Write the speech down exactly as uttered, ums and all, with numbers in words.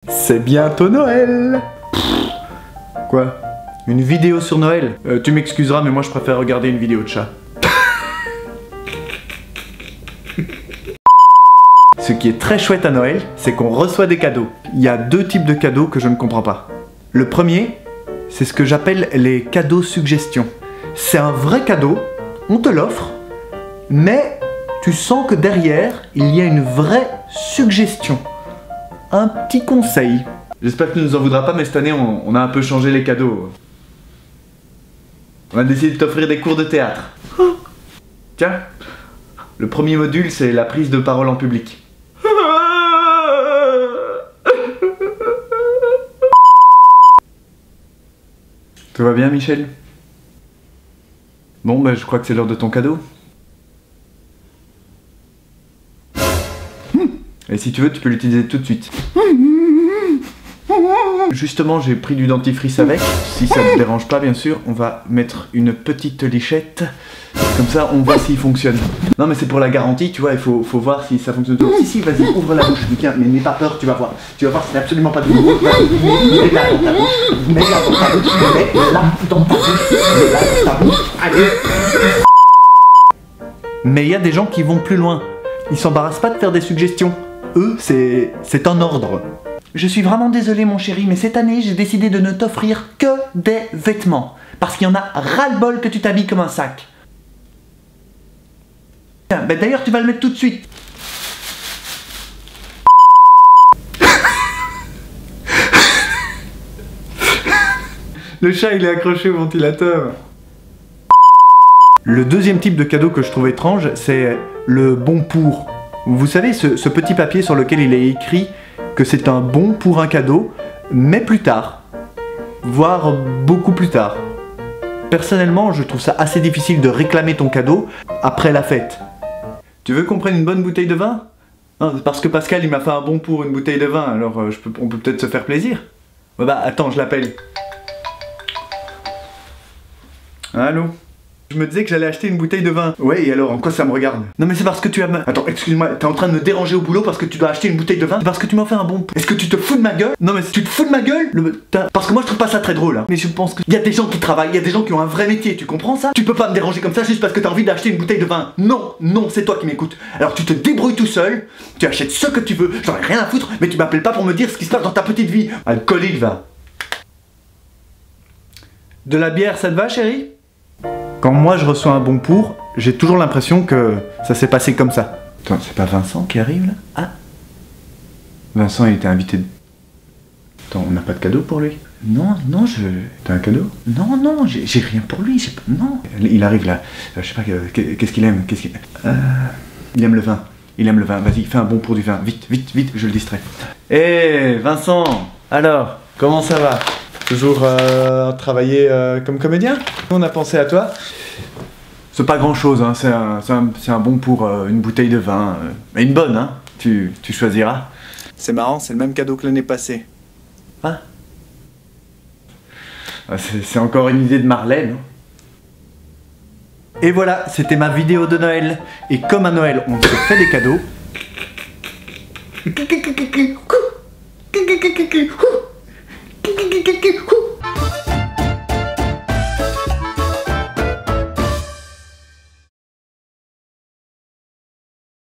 C'est bientôt Noël. Quoi? Une vidéo sur Noël? euh, Tu m'excuseras, mais moi je préfère regarder une vidéo de chat. Ce qui est très chouette à Noël, c'est qu'on reçoit des cadeaux. Il y a deux types de cadeaux que je ne comprends pas. Le premier, c'est ce que j'appelle les cadeaux suggestions. C'est un vrai cadeau, on te l'offre, mais tu sens que derrière, il y a une vraie suggestion. Un petit conseil. J'espère que tu ne nous en voudras pas, mais cette année, on, on a un peu changé les cadeaux. On a décidé de t'offrir des cours de théâtre. Oh. Tiens, le premier module, c'est la prise de parole en public. Tout va bien, Michel? Bon, bah, je crois que c'est l'heure de ton cadeau. Et si tu veux, tu peux l'utiliser tout de suite. Justement, j'ai pris du dentifrice avec. Si ça ne te dérange pas, bien sûr, on va mettre une petite lichette. Comme ça, on voit s'il fonctionne. Non, mais c'est pour la garantie, tu vois, il faut, faut voir si ça fonctionne. Si, si, vas-y, ouvre la bouche. Tiens, mais n'aie pas peur, tu vas voir. Tu vas voir, c'est absolument pas de nouveau. Mets-la dans ta bouche. Mets-la dans ta bouche. Mets-la dans ta bouche. Mets-la dans ta bouche. Allez. Mais il y a des gens qui vont plus loin. Ils s'embarrassent pas de faire des suggestions. Eux, c'est c'est un ordre. Je suis vraiment désolé mon chéri, mais cette année, j'ai décidé de ne t'offrir que des vêtements. Parce qu'il y en a ras-le-bol que tu t'habilles comme un sac. Tiens, bah d'ailleurs, tu vas le mettre tout de suite. Le chat, il est accroché au ventilateur. Le deuxième type de cadeau que je trouve étrange, c'est le bon pour. Vous savez, ce, ce petit papier sur lequel il est écrit que c'est un bon pour un cadeau, mais plus tard. Voire beaucoup plus tard. Personnellement, je trouve ça assez difficile de réclamer ton cadeau après la fête. Tu veux qu'on prenne une bonne bouteille de vin? Non, parce que Pascal, il m'a fait un bon pour une bouteille de vin, alors euh, je peux, on peut peut-être se faire plaisir. Ouais, bah attends, je l'appelle. Allô? Je me disais que j'allais acheter une bouteille de vin. Ouais, et alors, en quoi ça me regarde? Non mais c'est parce que tu as... Attends, excuse-moi, t'es en train de me déranger au boulot parce que tu dois acheter une bouteille de vin? C'est parce que tu m'as fait un bon... Est-ce que tu te fous de ma gueule? Non mais tu te fous de ma gueule? Le... Parce que moi je trouve pas ça très drôle, hein. Mais je pense qu'il y a des gens qui travaillent, il y a des gens qui ont un vrai métier, tu comprends ça? Tu peux pas me déranger comme ça juste parce que t'as envie d'acheter une bouteille de vin. Non, non, c'est toi qui m'écoutes. Alors tu te débrouilles tout seul, tu achètes ce que tu veux, j'en ai rien à foutre, mais tu m'appelles pas pour me dire ce qui se passe dans ta petite vie. Alcoolique, va. De la bière, ça te va, chérie? Quand moi je reçois un bon pour, j'ai toujours l'impression que ça s'est passé comme ça. Attends, c'est pas Vincent qui arrive là? Ah, Vincent il était invité. De... Attends, on n'a pas de cadeau pour lui? Non, non, je... T'as un cadeau? Non, non, j'ai rien pour lui, pas... Non. Il arrive là, je sais pas, qu'est-ce qu'il aime? Qu'est-ce qu'il... Euh... Il aime le vin, il aime le vin, vas-y, fais un bon pour du vin, vite, vite, vite, je le distrais. Hé, hey, Vincent, alors, comment ça va? Toujours euh, travailler euh, comme comédien? On a pensé à toi. C'est pas grand chose, hein. C'est un, un, un bon pour euh, une bouteille de vin. Euh, mais une bonne, hein. Tu, tu choisiras. C'est marrant, c'est le même cadeau que l'année passée. Ah, c'est encore une idée de Marlène. Et voilà, c'était ma vidéo de Noël. Et comme à Noël, on se fait des cadeaux.